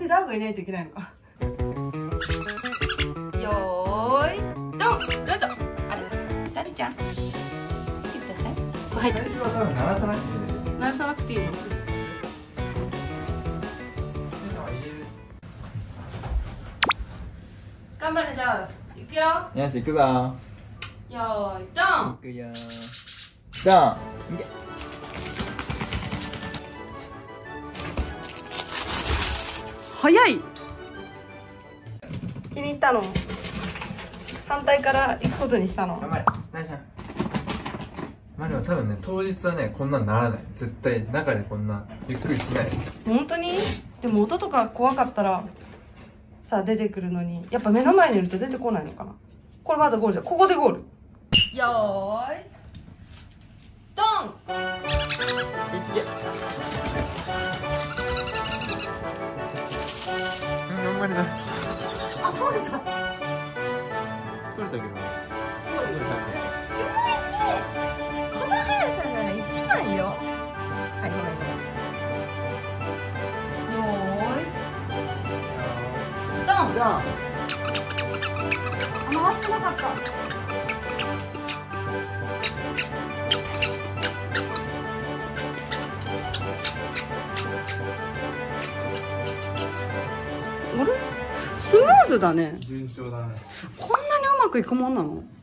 手ダーがいないといけないのか。よーいドン、どうぞ。あれダデちゃん来てください。入って最初は多分鳴らさなくていいです。 鳴らさなくていいの。頑張れ、じゃあ行くよ。 よし、行くぞ。 よーいドン。 行くよ。ドン。いけ。 早い。気に入ったの？反対から行くことにしたの？ 頑張れ。ナイス。まあでも多分ね、当日はね、こんなんならない。絶対中でこんなゆっくりしない。 本当に？でも音とか怖かったらさあ出てくるのに、やっぱ目の前にいると出てこないのかな。これまだゴールじゃん。ここでゴール。よーいドン。 頑張れな。 あ、取れた。 取れたけど。 すごいね。この速さなら一番よ。はい、ごめんごめん。よーいドン。 ドン。 回してなかった。あれ？スムーズだね。 順調だね。 こんなにうまくいくもんなの？